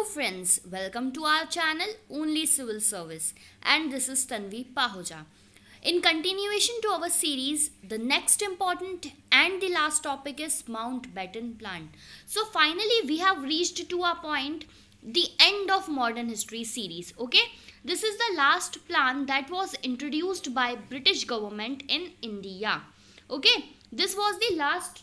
friends, welcome to our channel Only Civil Service, and this is Tanvi Pahuja. In continuation to our series, the next important and the last topic is Mountbatten Plan. So finally we have reached to our point, the end of modern history series. Okay, this is the last plan that was introduced by British government in India. Okay, this was the last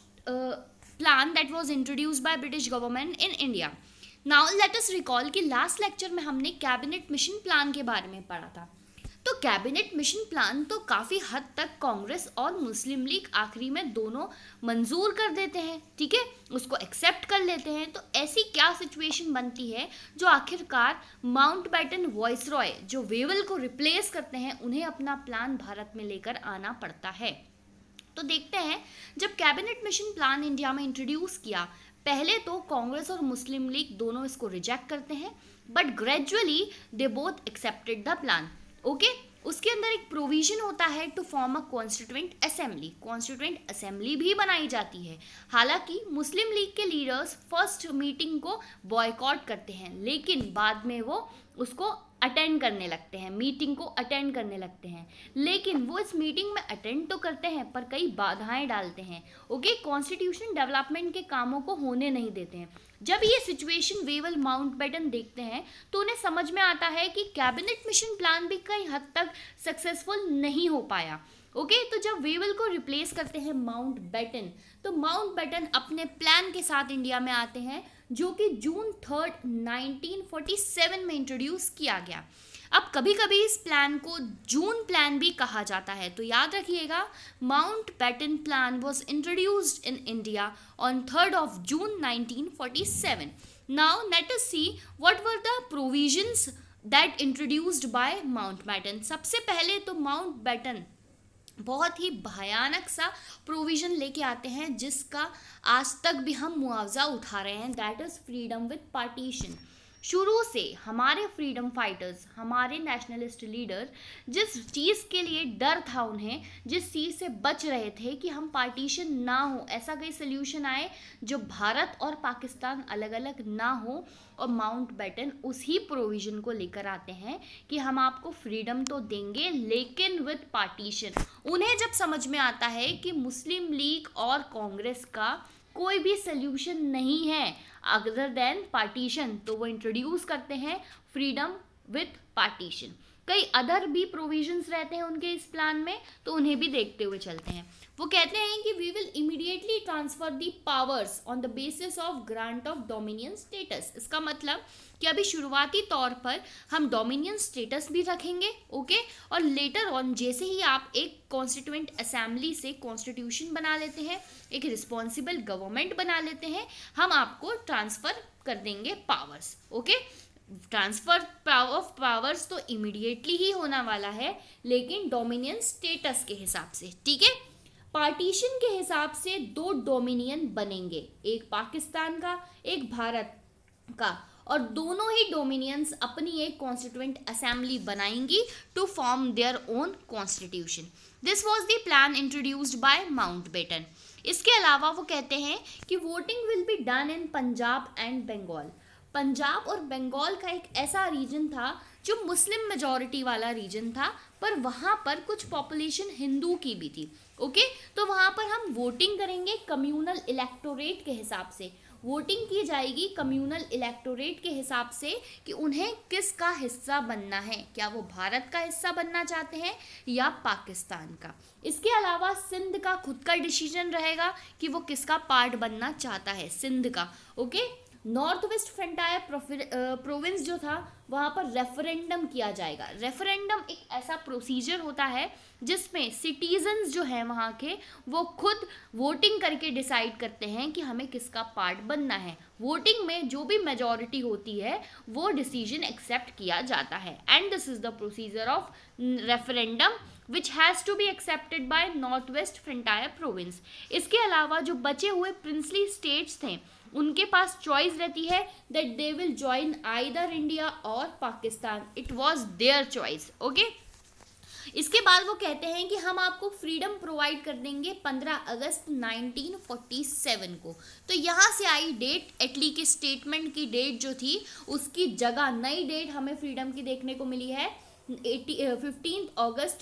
plan that was introduced by British government in India. Now let us recall कि last lecture में हमने cabinet mission plan के बारे में पढ़ा था. तो cabinet mission plan तो काफ़ी हद तक कांग्रेस और मुस्लिम लीग आखिरी में दोनों मंजूर कर देते हैं, ठीक है, उसको एक्सेप्ट कर लेते हैं. तो ऐसी क्या सिचुएशन बनती है जो आखिरकार माउंटबेटन वॉइसरॉय जो वेवल को रिप्लेस करते हैं, उन्हें अपना प्लान भारत में लेकर आना पड़ता है. तो देखते हैं, जब कैबिनेट मिशन प्लान इंडिया में इंट्रोड्यूस किया, पहले तो कांग्रेस और मुस्लिम लीग दोनों इसको रिजेक्ट करते हैं, but gradually they both accepted the plan. Okay, उसके अंदर एक प्रोविजन होता है to form a constituent assembly भी बनाई जाती है. हालांकि मुस्लिम लीग के लीडर्स फर्स्ट मीटिंग को बॉयकॉट करते हैं, लेकिन बाद में वो उसको अटेंड करने लगते हैं, मीटिंग को अटेंड करने लगते हैं. लेकिन वो इस मीटिंग में अटेंड तो करते हैं पर कई बाधाएं डालते हैं. ओके, कॉन्स्टिट्यूशन डेवलपमेंट के कामों को होने नहीं देते हैं. जब ये सिचुएशन वेवल माउंटबेटन देखते हैं तो उन्हें समझ में आता है कि कैबिनेट मिशन प्लान भी कई हद तक सक्सेसफुल नहीं हो पाया. ओके, तो जब वेवल को रिप्लेस करते हैं माउंटबेटन, तो माउंटबेटन अपने प्लान के साथ इंडिया में आते हैं, जो कि जून 3, 1947 में इंट्रोड्यूस किया गया. अब कभी कभी इस प्लान को जून प्लान भी कहा जाता है, तो याद रखिएगा, Mountbatten plan was introduced in India on 3 June 1947. Now let us see what were the provisions that introduced by Mountbatten. सबसे पहले तो माउंटबेटन बहुत ही भयानक सा प्रोविज़न लेके आते हैं, जिसका आज तक भी हम मुआवजा उठा रहे हैं, that is freedom with partition. शुरू से हमारे फ्रीडम फाइटर्स, हमारे नेशनलिस्ट लीडर, जिस चीज़ के लिए डर था उन्हें, जिस चीज़ से बच रहे थे कि हम पार्टीशन ना हो, ऐसा कोई सोल्यूशन आए जो भारत और पाकिस्तान अलग अलग ना हो, और माउंटबेटन उसी प्रोविज़न को लेकर आते हैं कि हम आपको फ्रीडम तो देंगे लेकिन विद पार्टीशन. उन्हें जब समझ में आता है कि मुस्लिम लीग और कांग्रेस का कोई भी सोल्यूशन नहीं है अदर देन पार्टीशन, तो वो इंट्रोड्यूस करते हैं फ्रीडम विद पार्टीशन. कई अदर भी प्रोविजंस रहते हैं उनके इस प्लान में, तो उन्हें भी देखते हुए चलते हैं. वो कहते हैं कि we will immediately transfer the powers on the basis of grant of dominion status. इसका मतलब कि अभी शुरुआती तौर पर हम डोमिनियन स्टेटस भी रखेंगे, ओके, और लेटर ऑन जैसे ही आप एक कॉन्स्टिट्यूएंट असेंबली से कॉन्स्टिट्यूशन बना लेते हैं, एक रिस्पॉन्सिबल गवर्नमेंट बना लेते हैं, हम आपको ट्रांसफ़र कर देंगे powers. Okay, transfer of powers तो इमीडिएटली ही होना वाला है, लेकिन डोमिनियन स्टेटस के हिसाब से, ठीक है. पार्टीशन के हिसाब से 2 डोमिनियन बनेंगे, एक पाकिस्तान का, एक भारत का, और दोनों ही डोमिनियंस अपनी एक कॉन्स्टिट्यूएंट असेंबली बनाएंगी to form their own constitution. This was the plan introduced by Mountbatten. इसके अलावा वो कहते हैं कि voting will be done in Punjab and Bengal. Punjab और बंगाल का एक ऐसा रीजन था जो मुस्लिम मेजॉरिटी वाला रीजन था, पर वहाँ पर कुछ पॉपुलेशन हिंदू की भी थी. ओके, तो वहाँ पर हम वोटिंग करेंगे कम्यूनल इलेक्टोरेट के हिसाब से. वोटिंग की जाएगी कम्यूनल इलेक्टोरेट के हिसाब से कि उन्हें किसका हिस्सा बनना है, क्या वो भारत का हिस्सा बनना चाहते हैं या पाकिस्तान का. इसके अलावा सिंध का खुद का डिसीजन रहेगा कि वो किसका पार्ट बनना चाहता है, सिंध का. Okay, north west frontier province जो था, वहाँ पर रेफरेंडम किया जाएगा. रेफरेंडम एक ऐसा प्रोसीजर होता है जिसमें सिटीजन्स जो हैं वहाँ के, वो खुद वोटिंग करके डिसाइड करते हैं कि हमें किसका पार्ट बनना है. वोटिंग में जो भी मेजॉरिटी होती है वो डिसीजन एक्सेप्ट किया जाता है, and this is the procedure of referendum which has to be accepted by north west frontier province. इसके अलावा जो बचे हुए प्रिंसली स्टेट्स थे, उनके पास चॉइस रहती है that they will join either India और Pakistan. It was their choice. Okay, इसके बाद वो कहते हैं कि हम आपको फ्रीडम प्रोवाइड कर देंगे 15 अगस्त 1947 को। तो यहाँ से आई डेट, एटली के स्टेटमेंट की डेट जो थी उसकी जगह नई डेट हमें फ्रीडम की देखने को मिली है 15 अगस्त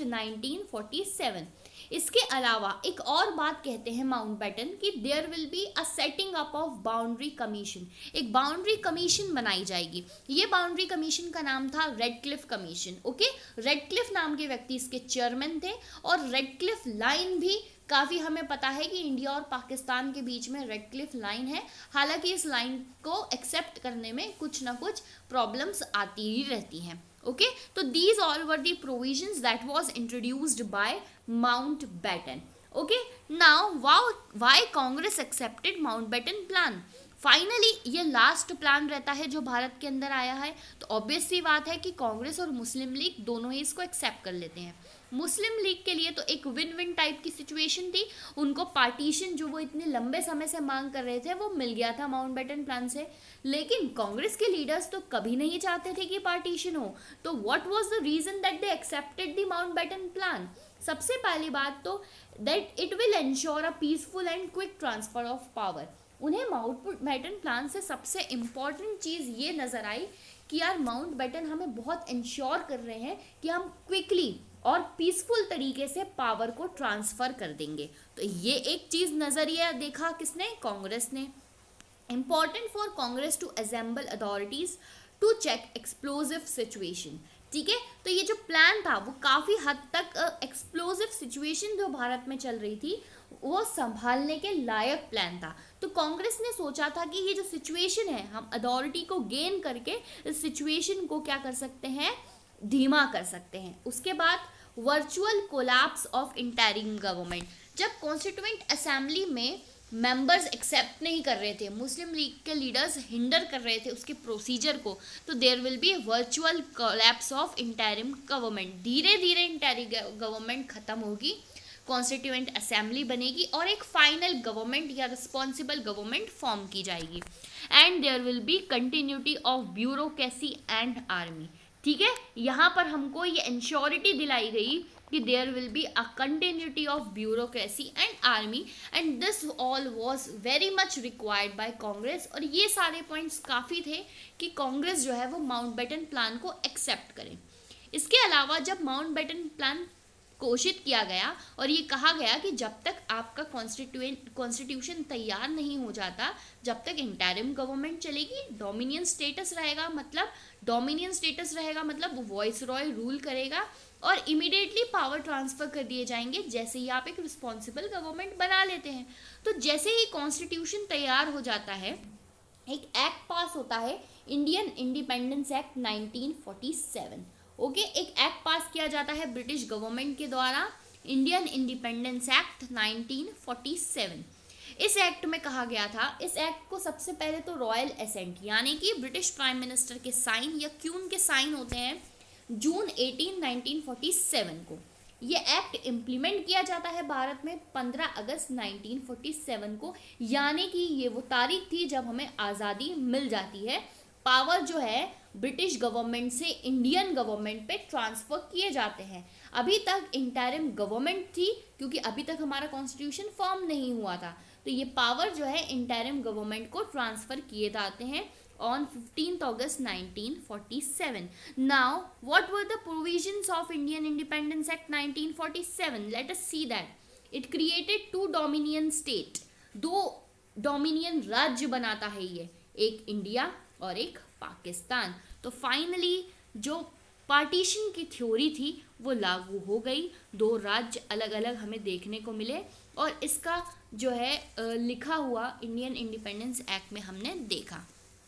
1947। इसके अलावा एक और बात कहते हैं माउंटबेटन कि there will be a setting up of boundary commission, एक बाउंड्री कमीशन बनाई जाएगी। ये बाउंड्री कमीशन का नाम था रेडक्लिफ कमीशन। ओके, रेडक्लिफ नाम के व्यक्ति इसके चेयरमैन थे। और रेडक्लिफ लाइन भी काफ़ी हमें पता है कि इंडिया और पाकिस्तान के बीच में रेडक्लिफ लाइन है। हालांकि इस लाइन को एक्सेप्ट करने में कुछ ना कुछ प्रॉब्लम्स आती ही रहती हैं। ओके, तो these all were the provisions that was introduced by Mountbatten. Okay, now why Congress accepted Mountbatten plan. Finally ये लास्ट प्लान रहता है जो भारत के अंदर आया है, तो ऑब्वियस सी बात है कि कांग्रेस और मुस्लिम लीग दोनों ही इसको एक्सेप्ट कर लेते हैं। मुस्लिम लीग के लिए तो एक विन विन टाइप की सिचुएशन थी, उनको पार्टीशन जो वो इतने लंबे समय से मांग कर रहे थे वो मिल गया था माउंटबेटन प्लान से। लेकिन कांग्रेस के लीडर्स तो कभी नहीं चाहते थे कि पार्टीशन हो। तो what was the reason that they accepted the Mountbatten plan. सबसे पहली बात तो that it will ensure a peaceful and quick transfer of power. उन्हें माउंटबेटन प्लान से सबसे इम्पॉर्टेंट चीज़ ये नज़र आई कि यार माउंटबेटन हमें बहुत इंश्योर कर रहे हैं कि हम क्विकली और पीसफुल तरीके से पावर को ट्रांसफ़र कर देंगे। तो ये एक चीज़ नज़रिया देखा किसने, कांग्रेस ने। Important for Congress to assemble authorities to check explosive situation. ठीक है, तो ये जो प्लान था वो काफ़ी हद तक एक्सप्लोजिव सिचुएशन जो भारत में चल रही थी वो संभालने के लायक प्लान था। तो कांग्रेस ने सोचा था कि ये जो सिचुएशन है हम अथॉरिटी को गेन करके इस सिचुएशन को क्या कर सकते हैं, धीमा कर सकते हैं। उसके बाद virtual collapse of interim government. जब कॉन्स्टिट्यूएंट असेंबली में मेंबर्स एक्सेप्ट नहीं कर रहे थे, मुस्लिम लीग के लीडर्स हिंडर कर रहे थे उसके प्रोसीजर को, तो there will be virtual collapse of interim government. धीरे धीरे इंटरिम गवर्नमेंट खत्म होगी, कॉन्स्टिट्यूएंट असेंबली बनेगी और एक फाइनल गवर्नमेंट या रिस्पॉन्सिबल गवर्नमेंट फॉर्म की जाएगी। And there will be continuity of bureaucracy and army. ठीक है, यहाँ पर हमको ये इंश्योरिटी दिलाई गई कि there will be a continuity of bureaucracy and army and this all was very much required by Congress. और ये सारे पॉइंट्स काफ़ी थे कि कांग्रेस जो है वो माउंटबेटन प्लान को एक्सेप्ट करे। इसके अलावा जब माउंटबेटन प्लान घोषित किया गया और ये कहा गया कि जब तक आपका कॉन्स्टिट्यूशन तैयार नहीं हो जाता, जब तक इंटरिम गवर्नमेंट चलेगी, डोमिनियन स्टेटस रहेगा, मतलब वॉइस रॉय रूल करेगा और इमीडिएटली पावर ट्रांसफर कर दिए जाएंगे जैसे ही आप एक रिस्पॉन्सिबल गवर्नमेंट बना लेते हैं। तो जैसे ही कॉन्स्टिट्यूशन तैयार हो जाता है, एक एक्ट पास होता है, इंडियन इंडिपेंडेंस एक्ट 1947। ओके, एक एक्ट पास किया जाता है ब्रिटिश गवर्नमेंट के द्वारा, इंडियन इंडिपेंडेंस एक्ट 1947। इस एक्ट में कहा गया था, इस एक्ट को सबसे पहले तो रॉयल एसेंट यानी कि ब्रिटिश प्राइम मिनिस्टर के साइन या क्यून के साइन होते हैं जून 18, 1947 को। ये एक्ट इम्प्लीमेंट किया जाता है भारत में 15 अगस्त 1947 को, यानी कि ये वो तारीख थी जब हमें आज़ादी मिल जाती है। पावर जो है ब्रिटिश गवर्नमेंट से इंडियन गवर्नमेंट पे ट्रांसफ़र किए जाते हैं। अभी तक इंटरिम गवर्नमेंट थी क्योंकि अभी तक हमारा कॉन्स्टिट्यूशन फॉर्म नहीं हुआ था, तो ये पावर जो है इंटरिम गवर्नमेंट को ट्रांसफ़र किए जाते हैं on 15th August 1947. Now, what were the provisions of Indian Independence Act 1947? Let us see that. It created two dominion state. दो डोमिनियन राज्य बनाता है ये, एक इंडिया और एक पाकिस्तान। तो फाइनली जो पार्टीशन की थ्योरी थी वो लागू हो गई, दो राज्य अलग अलग हमें देखने को मिले और इसका जो है लिखा हुआ इंडियन इंडिपेंडेंस एक्ट में हमने देखा।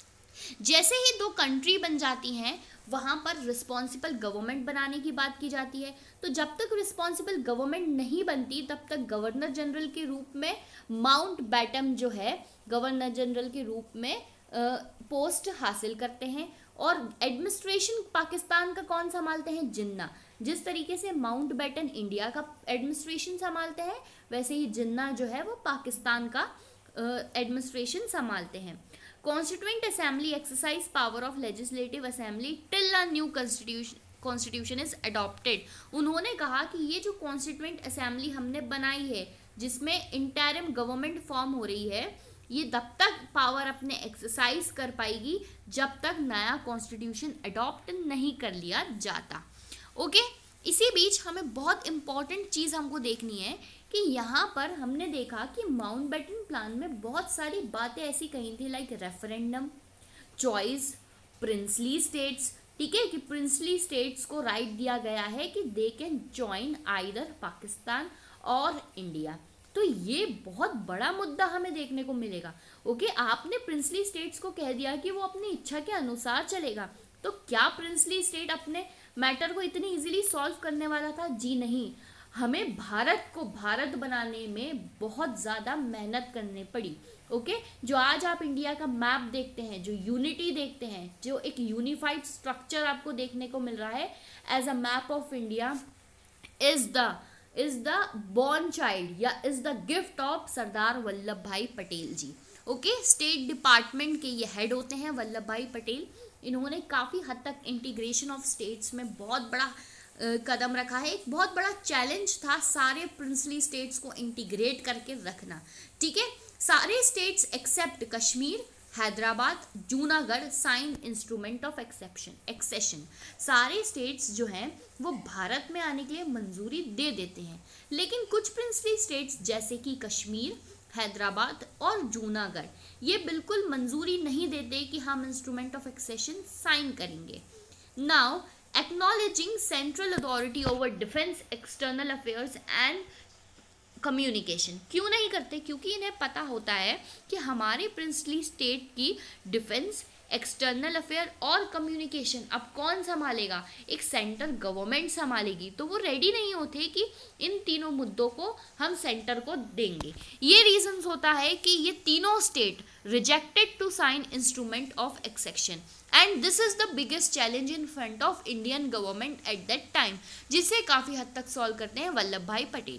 जैसे ही दो कंट्री बन जाती हैं वहाँ पर रिस्पॉन्सिबल गवर्नमेंट बनाने की बात की जाती है। तो जब तक रिस्पॉन्सिबल गवर्नमेंट नहीं बनती तब तक गवर्नर जनरल के रूप में माउंटबेटन जो है गवर्नर जनरल के रूप में पोस्ट हासिल करते हैं और एडमिनिस्ट्रेशन पाकिस्तान का कौन संभालते हैं, जिन्ना। जिस तरीके से माउंटबेटन इंडिया का एडमिनिस्ट्रेशन संभालते हैं वैसे ही जिन्ना जो है वो पाकिस्तान का एडमिनिस्ट्रेशन संभालते हैं। Constituent Assembly exercise power of Legislative Assembly till a new constitution is adopted. उन्होंने कहा कि ये जो कॉन्स्टिट्यूएंट असेंबली हमने बनाई है जिसमें इंटरिम गवर्नमेंट फॉर्म हो रही है, ये तब तक पावर अपने एक्सरसाइज कर पाएगी जब तक नया कॉन्स्टिट्यूशन अडॉप्ट नहीं कर लिया जाता। ओके, इसी बीच हमें बहुत इंपॉर्टेंट चीज़ हमको देखनी है कि यहाँ पर हमने देखा कि माउंटबेटन प्लान में बहुत सारी बातें ऐसी कही थी, like referendum, choice, princely states. ठीक है, कि प्रिंसली स्टेट्स को राइट दिया गया है कि they can join either Pakistan और इंडिया। तो ये बहुत बड़ा मुद्दा हमें देखने को मिलेगा। ओके, आपने प्रिंसली स्टेट्स को कह दिया कि वो अपनी इच्छा के अनुसार चलेगा, तो क्या प्रिंसली स्टेट अपने मैटर को इतनी इजीली सॉल्व करने वाला था? जी नहीं, हमें भारत को भारत बनाने में बहुत ज़्यादा मेहनत करनी पड़ी। ओके, जो आज आप इंडिया का मैप देखते हैं, जो यूनिटी देखते हैं, जो एक यूनिफाइड स्ट्रक्चर आपको देखने को मिल रहा है as a map of India, is the born child या is the gift of Sardar Vallabh भाई Patel ji. Okay, state department के ये हेड होते हैं वल्लभ भाई पटेल। इन्होंने काफ़ी हद तक इंटीग्रेशन ऑफ स्टेट्स में बहुत बड़ा कदम रखा है। एक बहुत बड़ा चैलेंज था सारे प्रिंसली स्टेट्स को इंटीग्रेट करके रखना। ठीक है, सारे states except Kashmir, Hyderabad, Junagadh sign instrument of accession. सारे स्टेट्स जो हैं वो भारत में आने के लिए मंजूरी दे देते हैं, लेकिन कुछ प्रिंसली स्टेट्स जैसे कि कश्मीर, हैदराबाद और जूनागढ़ ये बिल्कुल मंजूरी नहीं देते कि हम इंस्ट्रूमेंट ऑफ एक्सेशन साइन करेंगे। Now acknowledging central authority over defence, external affairs and communication. क्यों नहीं करते? क्योंकि इन्हें पता होता है कि हमारे प्रिंसली स्टेट की डिफेंस, एक्सटर्नल अफेयर और कम्युनिकेशन अब कौन संभालेगा? एक सेंटर गवर्नमेंट संभालेगी। तो वो रेडी नहीं होते कि इन तीनों मुद्दों को हम सेंटर को देंगे। ये रीजंस होता है कि ये तीनों state rejected to sign instrument of accession and this is the biggest challenge in front of Indian government at that time, जिसे काफ़ी हद तक सॉल्व करते हैं वल्लभ भाई पटेल।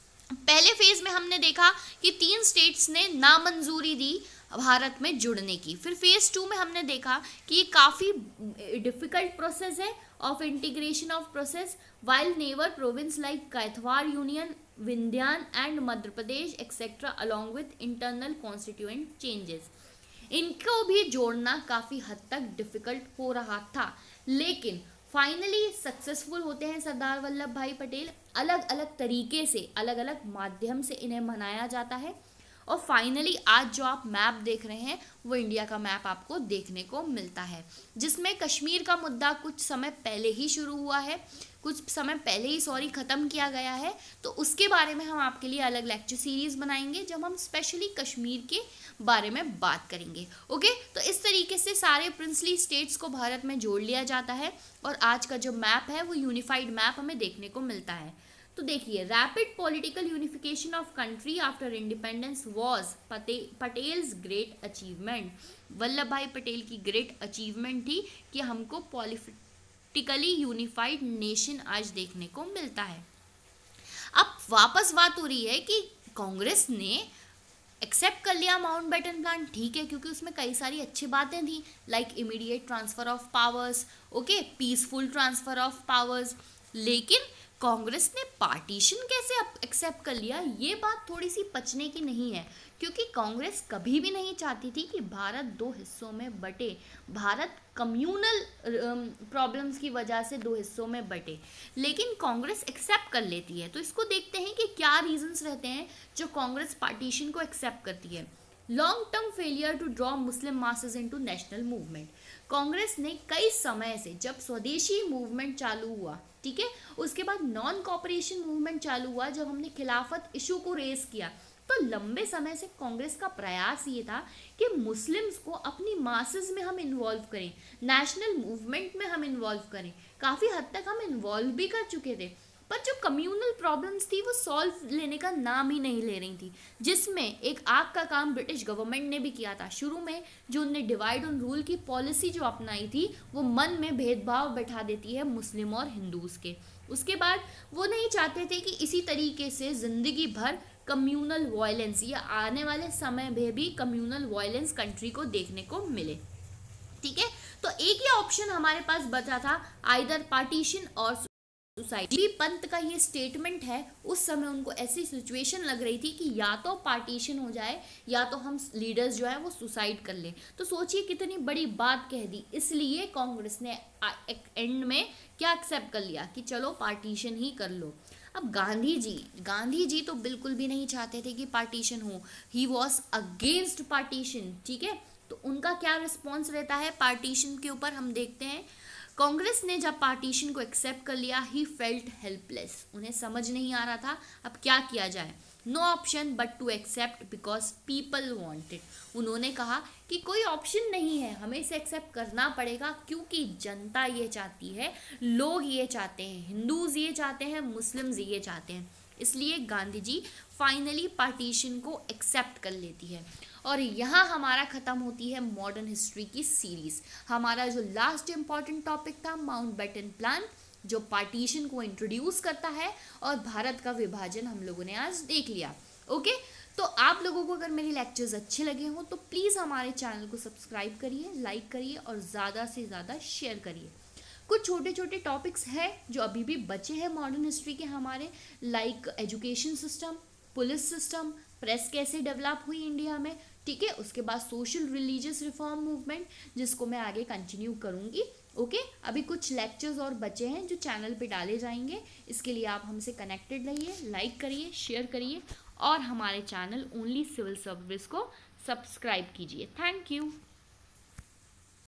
पहले फेज में हमने देखा कि 3 स्टेट्स ने नामंजूरी दी भारत में जुड़ने की। फिर फेज 2 में हमने देखा कि ये काफ़ी डिफिकल्ट प्रोसेस है of integration of process, while never province like Kathiawar union, Vindhyan and Madhya Pradesh etcetera along with internal constituent changes, इनको भी जोड़ना काफ़ी हद तक डिफिकल्ट हो रहा था। लेकिन फाइनली सक्सेसफुल होते हैं सरदार वल्लभ भाई पटेल। अलग अलग तरीके से, अलग अलग माध्यम से इन्हें मनाया जाता है और फाइनली आज जो आप मैप देख रहे हैं वो इंडिया का मैप आपको देखने को मिलता है, जिसमें कश्मीर का मुद्दा कुछ समय पहले ही शुरू हुआ है, कुछ समय पहले ही ख़त्म किया गया है। तो उसके बारे में हम आपके लिए अलग लेक्चर सीरीज़ बनाएंगे जब हम स्पेशली कश्मीर के बारे में बात करेंगे। ओके, तो इस तरीके से सारे प्रिंसली स्टेट्स को भारत में जोड़ लिया जाता है और आज का जो मैप है वो यूनिफाइड मैप हमें देखने को मिलता है। तो देखिए, rapid political unification of country after independence was Patel's great achievement. Vallabh भाई पटेल की ग्रेट अचीवमेंट थी कि हमको पॉलिटिकली यूनिफाइड नेशन आज देखने को मिलता है। अब वापस बात हो रही है कि कांग्रेस ने एक्सेप्ट कर लिया माउंटबेटन प्लान, ठीक है, क्योंकि उसमें कई सारी अच्छी बातें थी, like immediate transfer of powers, okay, peaceful transfer of powers. लेकिन कांग्रेस ने पार्टीशन कैसे एक्सेप्ट कर लिया, ये बात थोड़ी सी पचने की नहीं है, क्योंकि कांग्रेस कभी भी नहीं चाहती थी कि भारत 2 हिस्सों में बटे। भारत कम्यूनल प्रॉब्लम्स की वजह से 2 हिस्सों में बटे, लेकिन कांग्रेस एक्सेप्ट कर लेती है। तो इसको देखते हैं कि क्या रीजंस रहते हैं जो कांग्रेस पार्टीशन को एक्सेप्ट करती है। Long term failure to draw Muslim masses into national movement. Congress ने कई समय से, जब स्वदेशी मूवमेंट चालू हुआ, ठीक है, उसके बाद नॉन कॉपरेशन मूवमेंट चालू हुआ, जब हमने खिलाफत इशू को रेस किया, तो लंबे समय से कांग्रेस का प्रयास ये था कि मुस्लिम्स को अपनी मासेस में हम इन्वॉल्व करें, नेशनल मूवमेंट में हम इन्वॉल्व करें। काफ़ी हद तक हम इन्वॉल्व भी कर चुके थे, पर जो कम्यूनल प्रॉब्लम्स थी वो सॉल्व लेने का नाम ही नहीं ले रही थी, जिसमें एक आग का काम ब्रिटिश गवर्नमेंट ने भी किया था। शुरू में जो उनने डिवाइड एंड रूल की पॉलिसी जो अपनाई थी, वो मन में भेदभाव बैठा देती है मुस्लिम और हिंदूज के। उसके बाद वो नहीं चाहते थे कि इसी तरीके से ज़िंदगी भर कम्यूनल वायलेंस या आने वाले समय में भी कम्यूनल वायलेंस कंट्री को देखने को मिले, ठीक है। तो एक ही ऑप्शन हमारे पास बचा था, आइदर पार्टीशन और सुसाइड। जी पंत का ये स्टेटमेंट है, उस समय उनको ऐसी सिचुएशन लग रही थी कि या तो पार्टीशन हो जाए या तो हम लीडर्स जो है वो सुसाइड कर ले। तो सोचिए कितनी बड़ी बात कह दी, इसलिए कांग्रेस ने एंड में क्या एक्सेप्ट कर लिया कि चलो पार्टीशन ही कर लो। अब गांधी जी तो बिल्कुल भी नहीं चाहते थे कि पार्टीशन हो, ही वॉज अगेंस्ट पार्टीशन, ठीक है। तो उनका क्या रिस्पॉन्स रहता है पार्टीशन के ऊपर, हम देखते हैं। कांग्रेस ने जब पार्टीशन को एक्सेप्ट कर लिया, ही फेल्ट हेल्पलेस, उन्हें समझ नहीं आ रहा था अब क्या किया जाए। No option but to accept because people wanted, उन्होंने कहा कि कोई ऑप्शन नहीं है, हमें इसे एक्सेप्ट करना पड़ेगा क्योंकि जनता ये चाहती है, लोग ये चाहते हैं, हिंदूज ये चाहते हैं, मुस्लिम्स ये चाहते हैं। इसलिए गांधी जी फाइनली पार्टीशन को एक्सेप्ट कर लेती है। और यहाँ हमारा ख़त्म होती है मॉडर्न हिस्ट्री की सीरीज़। हमारा जो लास्ट इम्पॉर्टेंट टॉपिक था माउंटबेटन प्लान, जो पार्टीशन को इंट्रोड्यूस करता है, और भारत का विभाजन हम लोगों ने आज देख लिया। ओके, तो आप लोगों को अगर मेरे लेक्चर्स अच्छे लगे हों तो प्लीज़ हमारे चैनल को सब्सक्राइब करिए, लाइक करिए और ज़्यादा से ज़्यादा शेयर करिए। कुछ छोटे छोटे टॉपिक्स हैं जो अभी भी बचे हैं मॉडर्न हिस्ट्री के हमारे, like education system, police system, press कैसे डेवलप हुई इंडिया में, ठीक है। उसके बाद सोशल रिलीजियस रिफॉर्म मूवमेंट, जिसको मैं आगे कंटिन्यू करूँगी। ओके, अभी कुछ लेक्चर्स और बचे हैं जो चैनल पे डाले जाएंगे। इसके लिए आप हमसे कनेक्टेड रहिए, लाइक करिए, शेयर करिए और हमारे चैनल ओनली सिविल सर्विस को सब्सक्राइब कीजिए। Thank you.